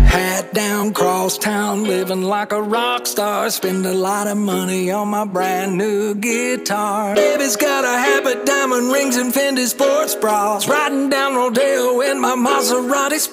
Hat down, cross town, living like a rock star. Spend a lot of money on my brand new guitar. Baby's got a habit, diamond rings and Fendi sports bras. Riding down Rodeo in my Maserati